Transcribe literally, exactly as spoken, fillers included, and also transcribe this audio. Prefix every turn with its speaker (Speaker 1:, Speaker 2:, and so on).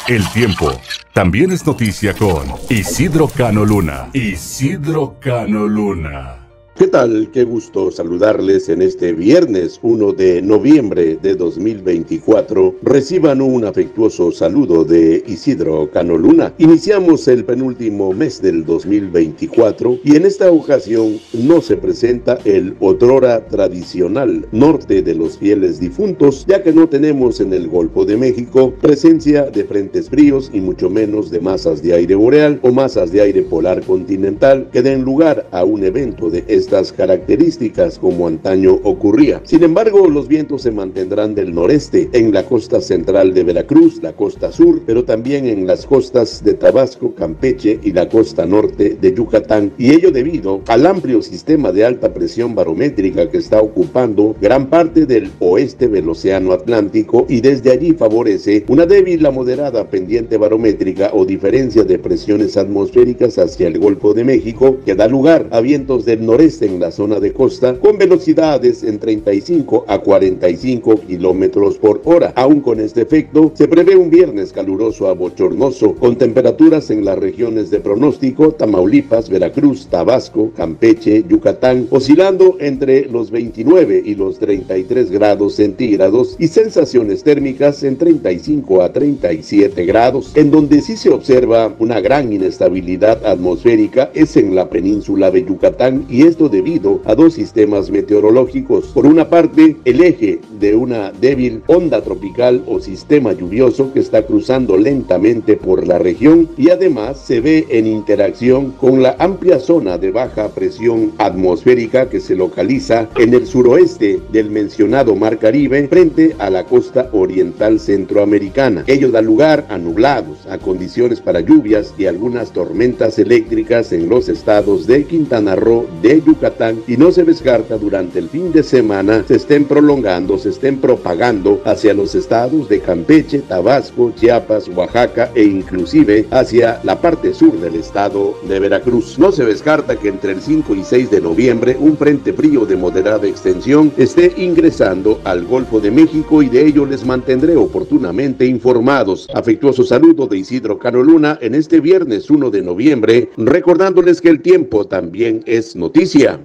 Speaker 1: El tiempo también es noticia con Isidro Cano Luna. Isidro Cano Luna.
Speaker 2: ¿Qué tal? Qué gusto saludarles en este viernes uno de noviembre de dos mil veinticuatro. Reciban un afectuoso saludo de Isidro Cano Luna. Iniciamos el penúltimo mes del dos mil veinticuatro y en esta ocasión no se presenta el otrora tradicional norte de los fieles difuntos, ya que no tenemos en el Golfo de México presencia de frentes fríos y mucho menos de masas de aire boreal o masas de aire polar continental que den lugar a un evento de este Estas características como antaño ocurría. Sin embargo, los vientos se mantendrán del noreste en la costa central de Veracruz, la costa sur, pero también en las costas de Tabasco, Campeche y la costa norte de Yucatán, y ello debido al amplio sistema de alta presión barométrica que está ocupando gran parte del oeste del océano Atlántico y desde allí favorece una débil a moderada pendiente barométrica o diferencia de presiones atmosféricas hacia el Golfo de México que da lugar a vientos del noreste en la zona de costa con velocidades en treinta y cinco a cuarenta y cinco kilómetros por hora. Aún con este efecto, se prevé un viernes caluroso a bochornoso con temperaturas en las regiones de pronóstico Tamaulipas, Veracruz, Tabasco, Campeche, Yucatán, oscilando entre los veintinueve y los treinta y tres grados centígrados y sensaciones térmicas en treinta y cinco a treinta y siete grados. En donde sí se observa una gran inestabilidad atmosférica es en la península de Yucatán, y esto debido a dos sistemas meteorológicos. Por una parte, el eje de una débil onda tropical o sistema lluvioso que está cruzando lentamente por la región y además se ve en interacción con la amplia zona de baja presión atmosférica que se localiza en el suroeste del mencionado Mar Caribe frente a la costa oriental centroamericana. Ello da lugar a nublados, a condiciones para lluvias y algunas tormentas eléctricas en los estados de Quintana Roo, de Yucatán, y no se descarta durante el fin de semana se estén prolongando, se estén propagando hacia los estados de Campeche, Tabasco, Chiapas, Oaxaca e inclusive hacia la parte sur del estado de Veracruz. No se descarta que entre el cinco y seis de noviembre un frente frío de moderada extensión esté ingresando al Golfo de México y de ello les mantendré oportunamente informados. Afectuoso saludo de Isidro Cano Luna en este viernes uno de noviembre, recordándoles que el tiempo también es noticia.